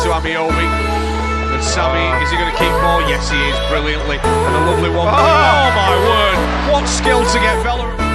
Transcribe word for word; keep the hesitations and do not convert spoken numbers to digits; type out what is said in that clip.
to Ameobi. And Sammy, oh. is he going to keep ball? Yes, he is, brilliantly. And a lovely one. Oh, oh my word! What skill to get Boro.